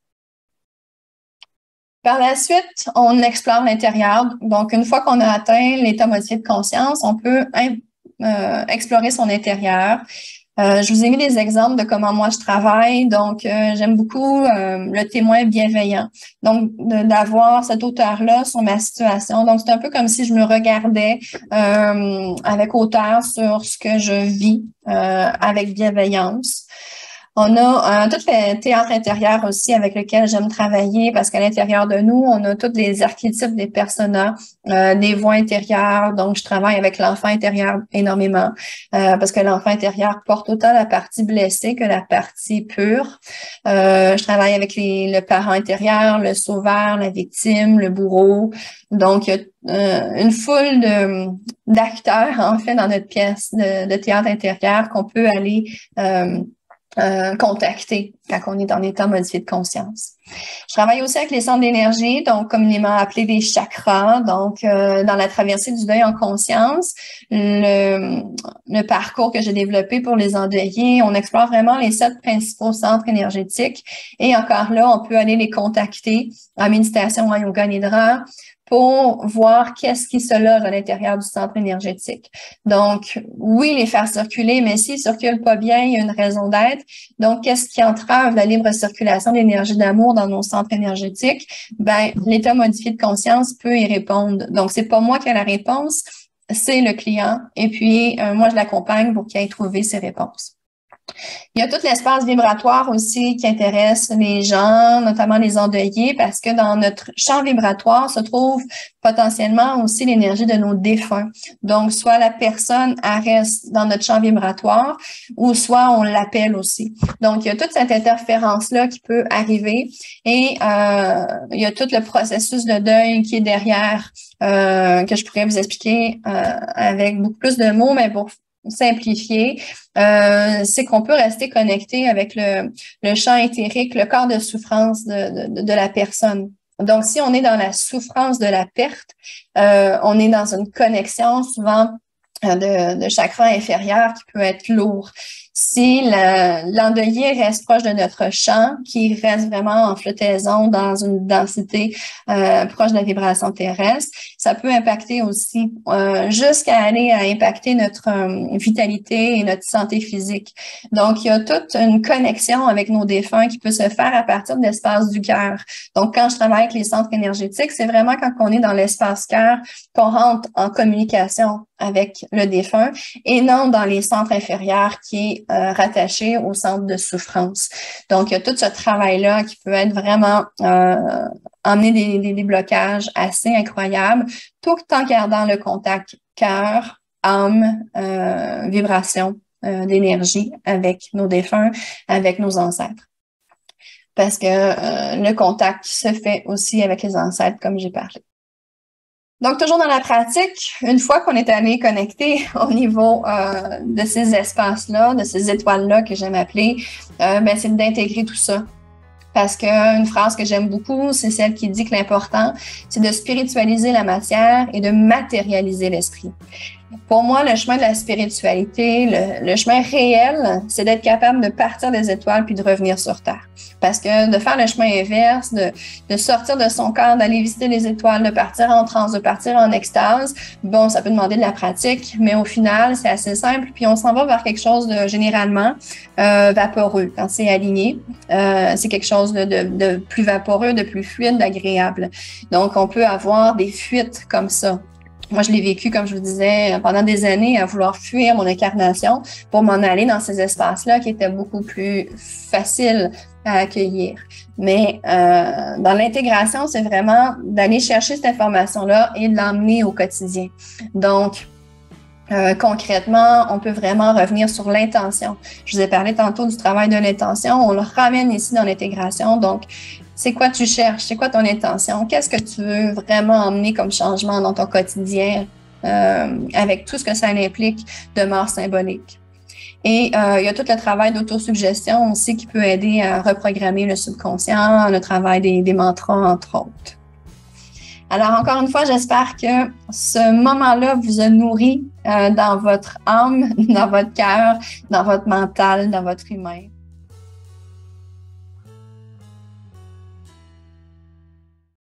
Par la suite, on explore l'intérieur. Donc, une fois qu'on a atteint l'état modifié de conscience, on peut explorer son intérieur. Je vous ai mis des exemples de comment moi je travaille. Donc, j'aime beaucoup le témoin bienveillant. Donc, d'avoir cette hauteur-là sur ma situation. Donc, c'est un peu comme si je me regardais avec hauteur sur ce que je vis avec bienveillance. On a tout le théâtre intérieur aussi avec lequel j'aime travailler parce qu'à l'intérieur de nous, on a tous les archétypes des personas, des voix intérieures. Donc, je travaille avec l'enfant intérieur énormément parce que l'enfant intérieur porte autant la partie blessée que la partie pure. Je travaille avec le parent intérieur, le sauveur, la victime, le bourreau. Donc, il y a une foule d'acteurs, en fait, dans notre pièce de théâtre intérieur qu'on peut aller contacter quand on est en état modifié de conscience. Je travaille aussi avec les centres d'énergie, donc communément appelés les chakras. Donc, dans la traversée du deuil en conscience, le parcours que j'ai développé pour les endeuillés, on explore vraiment les 7 principaux centres énergétiques. Et encore là, on peut aller les contacter en méditation, en yoga nidra, pour voir qu'est-ce qui se loge à l'intérieur du centre énergétique. Donc, oui, les faire circuler, mais s'ils ne circulent pas bien, il y a une raison d'être. Donc, qu'est-ce qui entrave la libre circulation de l'énergie d'amour dans nos centres énergétiques? Ben, l'état modifié de conscience peut y répondre. Donc, c'est pas moi qui ai la réponse, c'est le client. Et puis, moi, je l'accompagne pour qu'il aille trouver ses réponses. Il y a tout l'espace vibratoire aussi qui intéresse les gens, notamment les endeuillés, parce que dans notre champ vibratoire se trouve potentiellement aussi l'énergie de nos défunts. Donc, soit la personne reste dans notre champ vibratoire ou soit on l'appelle aussi. Donc, il y a toute cette interférence-là qui peut arriver et il y a tout le processus de deuil qui est derrière que je pourrais vous expliquer avec beaucoup plus de mots, mais pour simplifier, c'est qu'on peut rester connecté avec le champ éthérique, le corps de souffrance de la personne. Donc, si on est dans la souffrance de la perte, on est dans une connexion souvent de chakra inférieur qui peut être lourd. Si l'endeuillé reste proche de notre champ, qui reste vraiment en flottaison dans une densité proche de la vibration terrestre, ça peut impacter aussi jusqu'à aller à impacter notre vitalité et notre santé physique. Donc, il y a toute une connexion avec nos défunts qui peut se faire à partir de l'espace du cœur. Donc, quand je travaille avec les centres énergétiques, c'est vraiment quand on est dans l'espace cœur qu'on rentre en communication avec le défunt et non dans les centres inférieurs qui est rattaché au centre de souffrance. Donc, il y a tout ce travail-là qui peut être vraiment emmener des blocages assez incroyables, tout en gardant le contact cœur, âme, vibration d'énergie avec nos défunts, avec nos ancêtres. Parce que le contact se fait aussi avec les ancêtres, comme j'ai parlé. Donc, toujours dans la pratique, une fois qu'on est allé connecter au niveau de ces espaces-là, de ces étoiles-là que j'aime appeler, c'est d'intégrer tout ça. Parce qu'une phrase que j'aime beaucoup, c'est celle qui dit que l'important, c'est de spiritualiser la matière et de matérialiser l'esprit. Pour moi, le chemin de la spiritualité, le chemin réel, c'est d'être capable de partir des étoiles puis de revenir sur Terre. Parce que de faire le chemin inverse, de sortir de son corps, d'aller visiter les étoiles, de partir en transe, de partir en extase, bon, ça peut demander de la pratique, mais au final, c'est assez simple. Puis on s'en va vers quelque chose de généralement vaporeux quand c'est aligné. C'est quelque chose de plus vaporeux, de plus fluide, d'agréable. Donc, on peut avoir des fuites comme ça. Moi, je l'ai vécu, comme je vous disais, pendant des années, à vouloir fuir mon incarnation pour m'en aller dans ces espaces-là qui étaient beaucoup plus faciles à accueillir. Mais dans l'intégration, c'est vraiment d'aller chercher cette information-là et de l'emmener au quotidien. Donc, concrètement, on peut vraiment revenir sur l'intention. Je vous ai parlé tantôt du travail de l'intention. On le ramène ici dans l'intégration. Donc, c'est quoi tu cherches? C'est quoi ton intention? Qu'est-ce que tu veux vraiment emmener comme changement dans ton quotidien avec tout ce que ça implique de mort symbolique? Et il y a tout le travail d'autosuggestion aussi qui peut aider à reprogrammer le subconscient, le travail des mantras, entre autres. Alors, encore une fois, j'espère que ce moment-là vous a nourri dans votre âme, dans votre cœur, dans votre mental, dans votre humain.